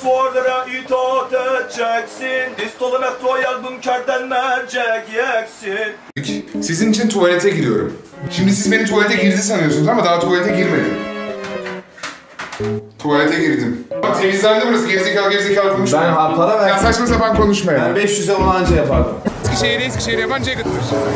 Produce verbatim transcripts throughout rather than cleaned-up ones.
duvarlara itaat edeceksin. Distolu metroya bunkerden merceksin. Sizin için tuvalete giriyorum. Şimdi siz beni tuvalete girdi sanıyorsunuz ama daha tuvalete girmedim. Tuvalete girdim. Temizlendi burası, gerizekalı gerizekalı konuşma. Ben ha, para ver. Ya saçma sapan konuşma ya. Ben beş yüze onu anca yapardım. Eskişehir'e Eskişehir'e yapan Jacket'tır.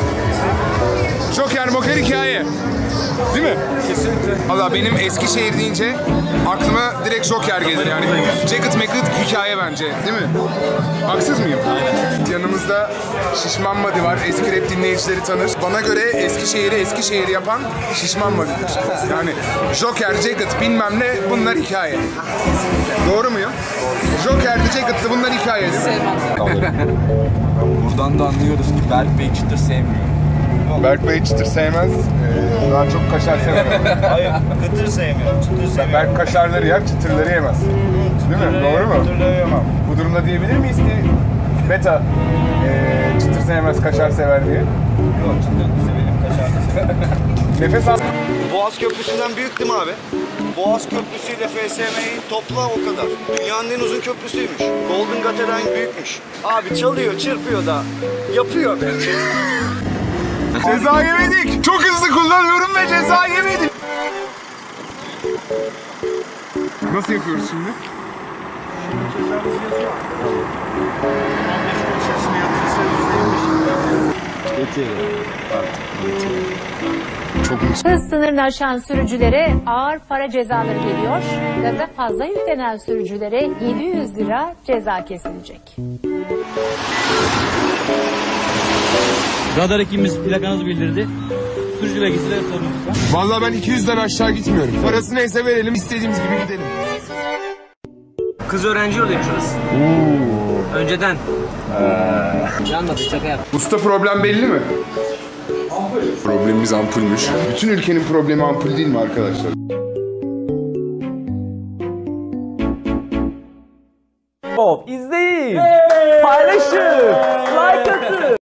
Joker moker hikaye. Değil mi? Kesinlikle. Valla benim Eskişehir deyince aklıma direkt Joker gelir yani. Jacket Macket hikaye bence, değil mi? Haksız mıyım? Aynen. Yanımızda Şişman Madi var. Eski rap dinleyicileri tanır. Bana göre Eskişehir'i Eskişehir yapan Şişman Madi'dir. Yani Joker, Jacket bilmem ne bunlar hikaye. Doğru muyum? Joker'di, Jacket'tı bunlar hikaye değil mi? Buradan da anlıyoruz ki Berk Bey çıtır sevmiyor. Berk Bey çıtır sevmez. Ee, daha çok kaşar sever. Hayır, kıtır sevmiyorum, çıtır seviyorum. Berk kaşarları yer, çıtırları yemez. Değil mi? Doğru mu? Çıtırları yemem. Bu durumda diyebilir miyiz ki beta ee, çıtır sevmez, kaşar sever diye? Yok, çıtır severim, kaşar da severim. Nefes al. Boğaz Köprüsü'nden büyük değil mi abi? Boğaz Köprüsü ile F S M'yi topla o kadar. Dünyanın en uzun köprüsüymüş. Golden Gate'den büyükmüş. Abi çalıyor, çırpıyor da yapıyor be. Ceza yemedik. Çok hızlı kullanıyorum ve ceza yemedik. Nasıl yapıyoruz şimdi? Çok Hız sınırını aşan sürücülere ağır para cezaları geliyor. Gaza fazla yüklenen sürücülere yedi yüz lira ceza kesilecek. Radar ekibimiz plakanızı bildirdi. Sürücü belgesiyle sorunuz var. Vallahi ben iki yüzden aşağı gitmiyorum. Parası neyse verelim, istediğimiz gibi gidelim. Kız öğrenci yoluymuş orası. Önceden. Ee. Anladık, şaka yap. Usta problem belli mi? Ampul. Problemimiz ampulmüş. Bütün ülkenin problemi ampul değil mi arkadaşlar? İzleyin, paylaşın, like atın.